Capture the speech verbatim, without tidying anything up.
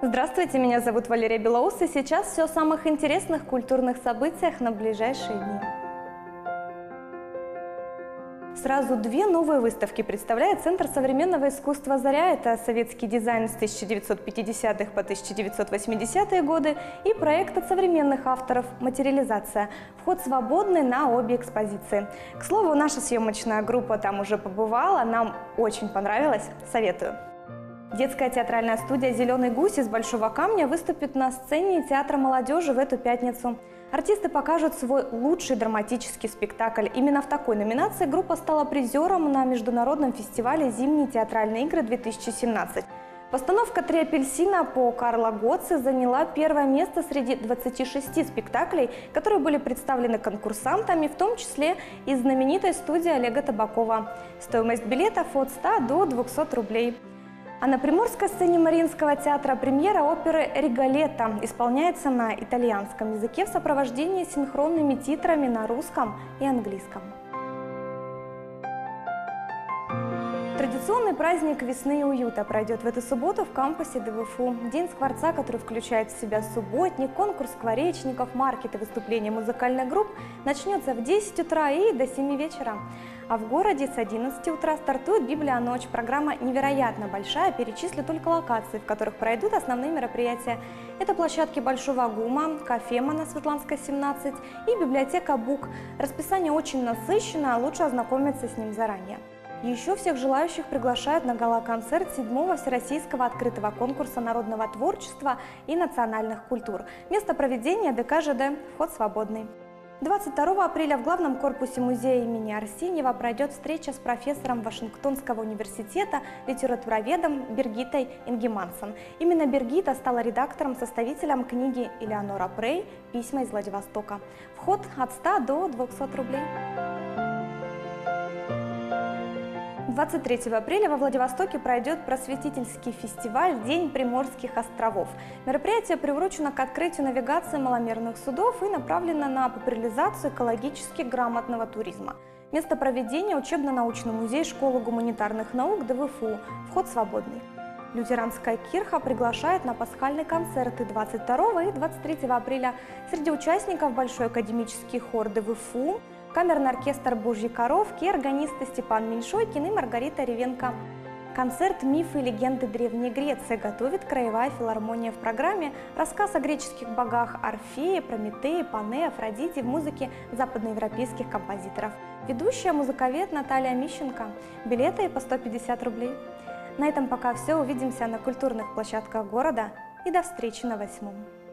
Здравствуйте, меня зовут Валерия Белоус, и сейчас все о самых интересных культурных событиях на ближайшие дни. Сразу две новые выставки представляет Центр современного искусства «Заря». Это советский дизайн с тысяча девятьсот пятидесятых по тысяча девятьсот восьмидесятые годы и проект от современных авторов «Материализация». Вход свободный на обе экспозиции. К слову, наша съемочная группа там уже побывала, нам очень понравилось, советую. Детская театральная студия «Зеленый гусь» из Большого Камня выступит на сцене Театра молодежи в эту пятницу. Артисты покажут свой лучший драматический спектакль. Именно в такой номинации группа стала призером на международном фестивале «Зимние театральные игры-две тысячи семнадцать». Постановка «Три апельсина» по Карла Готце заняла первое место среди двадцати шести спектаклей, которые были представлены конкурсантами, в том числе и знаменитой студии Олега Табакова. Стоимость билетов от ста до двухсот рублей. А на приморской сцене Мариинского театра премьера оперы «Риголетто» исполняется на итальянском языке в сопровождении синхронными титрами на русском и английском. Традиционный праздник весны и уюта пройдет в эту субботу в кампусе ДВФУ. День скворца, который включает в себя субботник, конкурс скворечников, маркет и выступления музыкальных групп, начнется в десять утра и до семи вечера. А в городе с одиннадцати утра стартует «Библионочь». Программа невероятно большая, перечислю только локации, в которых пройдут основные мероприятия. Это площадки Большого ГУМа, Кафема на Светланской, семнадцать и библиотека БУК. Расписание очень насыщенное, лучше ознакомиться с ним заранее. Еще всех желающих приглашают на гала-концерт седьмого Всероссийского открытого конкурса народного творчества и национальных культур. Место проведения ДК ЖД, вход свободный. двадцать второго апреля в главном корпусе музея имени Арсеньева пройдет встреча с профессором Вашингтонского университета, литературоведом Биргитой Ингемансон. Именно Биргита стала редактором-составителем книги Элеонора Прей «Письма из Владивостока». Вход от ста до двухсот рублей. двадцать третьего апреля во Владивостоке пройдет просветительский фестиваль «День Приморских островов». Мероприятие приурочено к открытию навигации маломерных судов и направлено на популяризацию экологически грамотного туризма. Место проведения – учебно-научный музей школы гуманитарных наук ДВФУ. Вход свободный. Лютеранская кирха приглашает на пасхальные концерты двадцать второго и двадцать третьего апреля. Среди участников Большой академический хор ДВФУ, камерный оркестр «Божьи коровки», органисты Степан Меньшойкин и Маргарита Ревенко. Концерт «Мифы и легенды Древней Греции» готовит Краевая филармония. В программе рассказ о греческих богах Орфее, Прометее, Пане, Афродите в музыке западноевропейских композиторов. Ведущая музыковед Наталья Мищенко. Билеты по сто пятьдесят рублей. На этом пока все. Увидимся на культурных площадках города и до встречи на восьмом.